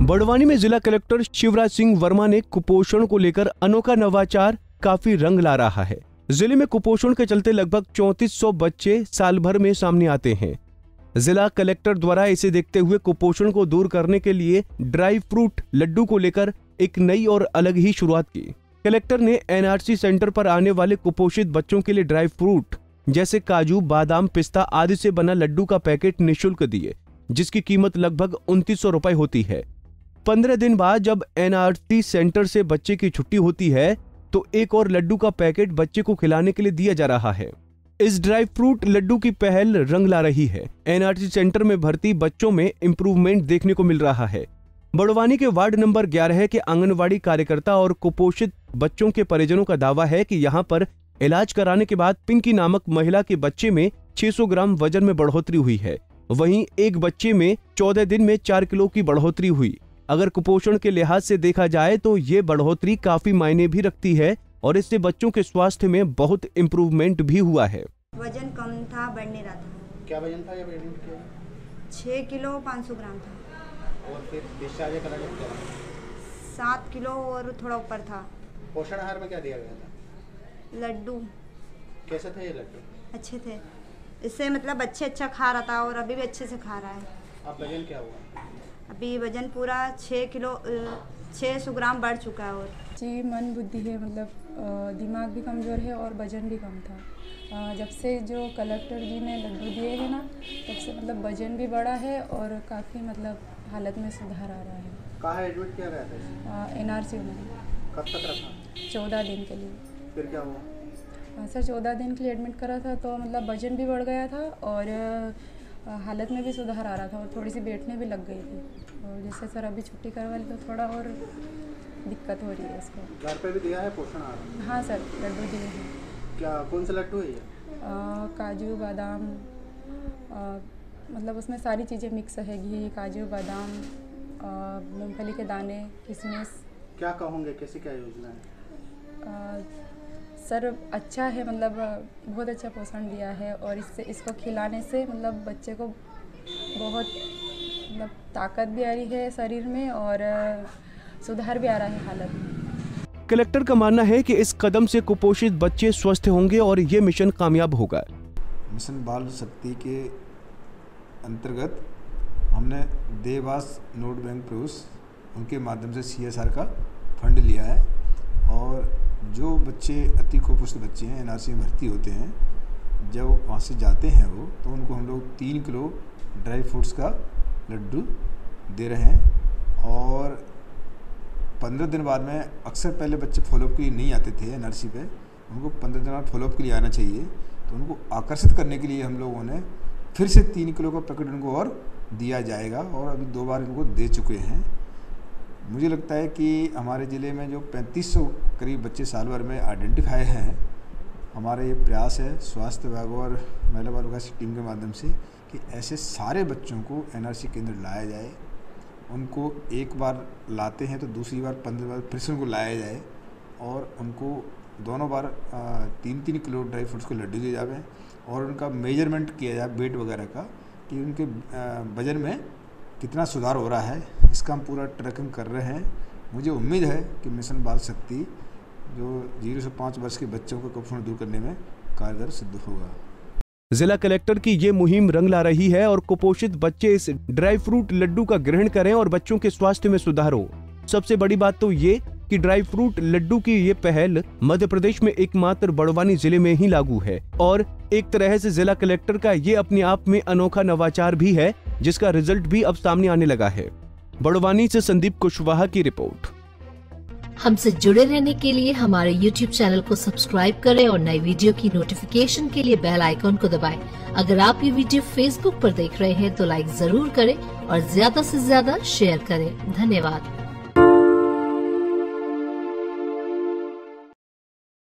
बड़वानी में जिला कलेक्टर शिवराज सिंह वर्मा ने कुपोषण को लेकर अनोखा नवाचार काफी रंग ला रहा है। जिले में कुपोषण के चलते लगभग 3400 बच्चे साल भर में सामने आते हैं। जिला कलेक्टर द्वारा इसे देखते हुए कुपोषण को दूर करने के लिए ड्राई फ्रूट लड्डू को लेकर एक नई और अलग ही शुरुआत की। कलेक्टर ने एनआरसी सेंटर पर आने वाले कुपोषित बच्चों के लिए ड्राई फ्रूट जैसे काजू, बादाम, पिस्ता आदि से बना लड्डू का पैकेट निःशुल्क दिए, जिसकी कीमत लगभग 2900 रुपए होती है। 15 दिन बाद जब एनआरसी सेंटर से बच्चे की छुट्टी होती है तो एक और लड्डू का पैकेट बच्चे को खिलाने के लिए दिया जा रहा है। इस ड्राई फ्रूट लड्डू की पहल रंग ला रही है। एनआरसी सेंटर में भर्ती बच्चों में इम्प्रूवमेंट देखने को मिल रहा है। बड़वानी के वार्ड नंबर 11 के आंगनवाड़ी कार्यकर्ता और कुपोषित बच्चों के परिजनों का दावा है कि यहां पर इलाज कराने के बाद पिंकी नामक महिला के बच्चे में 600 ग्राम वजन में बढ़ोतरी हुई है। वहीं एक बच्चे में 14 दिन में 4 किलो की बढ़ोतरी हुई। अगर कुपोषण के लिहाज से देखा जाए तो ये बढ़ोतरी काफी मायने भी रखती है और इससे बच्चों के स्वास्थ्य में बहुत इम्प्रूवमेंट भी हुआ है। वजन कम था, बढ़ नहीं रहा था। क्या वजन था? 6 किलो 500 ग्राम था। और फिर डिस्चार्ज कराने क्या? 7 किलो और थोड़ा ऊपर था। पोषण आहार में क्या दिया गया था? लड्डू। कैसे थे ये लड्डू? अच्छे थे। इससे मतलब बच्चे अच्छा खा रहा था और अभी भी अच्छे से खा रहा है। अब वजन क्या हुआ? अभी वजन पूरा 600 ग्राम बढ़ चुका है। और जी मन बुद्धि है, मतलब दिमाग भी कमज़ोर है और वजन भी कम था। जब से जो कलेक्टर जी ने लड्डू दिए हैं ना, तब से मतलब वजन भी बढ़ा है और काफ़ी मतलब हालत में सुधार आ रहा है। कहाँ एडमिट किया गया था? एनआरसी में। कब तक रखा? 14 दिन के लिए। फिर क्या हुआ? सर 14 दिन के लिए एडमिट करा था तो मतलब वजन भी बढ़ गया था और हालत में भी सुधार आ रहा था और थोड़ी सी बैठने भी लग गई थी। और जैसे सर अभी छुट्टी करवा ली तो थोड़ा और दिक्कत हो रही है इसको। घर पे भी दिया है पोषण आहार? हाँ सर, लड्डू दिए हैं। क्या कौन से लड्डू है ये? काजू, बादाम, मतलब उसमें सारी चीज़ें मिक्स है, घी, काजू, बादाम, मूंगफली के दाने, किशमिश। क्या कहोगे, कैसी क्या योजना है? सर अच्छा है, मतलब बहुत अच्छा पोषण दिया है और इसको खिलाने से मतलब बच्चे को बहुत मतलब ताकत भी आ रही है शरीर में और सुधार भी आ रहा है हालत में। कलेक्टर का मानना है कि इस कदम से कुपोषित बच्चे स्वस्थ होंगे और ये मिशन कामयाब होगा। मिशन बाल शक्ति के अंतर्गत हमने देवास नोट बैंक प्रोस उनके माध्यम से CSR का फंड लिया है और जो बच्चे अति कुपोषित बच्चे हैं एनआरसी में भर्ती होते हैं, जब वहाँ से जाते हैं वो तो उनको हम लोग 3 किलो ड्राई फ्रूट्स का लड्डू दे रहे हैं। और 15 दिन बाद में अक्सर पहले बच्चे फॉलोअप के लिए नहीं आते थे एनआरसी पे, उनको 15 दिन बाद फॉलोअप के लिए आना चाहिए, तो उनको आकर्षित करने के लिए हम लोगों ने फिर से 3 किलो का पैकेट उनको और दिया जाएगा और अभी 2 बार इनको दे चुके हैं। मुझे लगता है कि हमारे ज़िले में जो 3500 करीब बच्चे साल भर में आइडेंटिफाई हैं, हमारा ये प्रयास है स्वास्थ्य विभाग और महिला बाल विकास टीम के माध्यम से कि ऐसे सारे बच्चों को एनआरसी के अंदर लाया जाए। उनको एक बार लाते हैं तो दूसरी बार 15 बार फिर से उनको लाया जाए और उनको दोनों बार 3-3 किलो ड्राई फ्रूट्स को लड्डू दिए जाए और उनका मेजरमेंट किया जाए वेट वगैरह का कि उनके वजन में कितना सुधार हो रहा है, इसका हम पूरा ट्रैकिंग कर रहे हैं। मुझे उम्मीद है कि मिशन बाल शक्ति जो 0 से 5 वर्ष के बच्चों को कुपोषण दूर करने में कारगर सिद्ध होगा। जिला कलेक्टर की ये मुहिम रंग ला रही है और कुपोषित बच्चे इस ड्राई फ्रूट लड्डू का ग्रहण करें और बच्चों के स्वास्थ्य में सुधार हो। सबसे बड़ी बात तो ये कि ड्राई फ्रूट लड्डू की ये पहल मध्य प्रदेश में एकमात्र बड़वानी जिले में ही लागू है और एक तरह से जिला कलेक्टर का ये अपने आप में अनोखा नवाचार भी है, जिसका रिजल्ट भी अब सामने आने लगा है। बड़वानी से संदीप कुशवाहा की रिपोर्ट। हमसे जुड़े रहने के लिए हमारे YouTube चैनल को सब्सक्राइब करें और नई वीडियो की नोटिफिकेशन के लिए बेल आइकॉन को दबाएं। अगर आप ये वीडियो Facebook पर देख रहे हैं तो लाइक जरूर करें और ज्यादा से ज्यादा शेयर करें। धन्यवाद।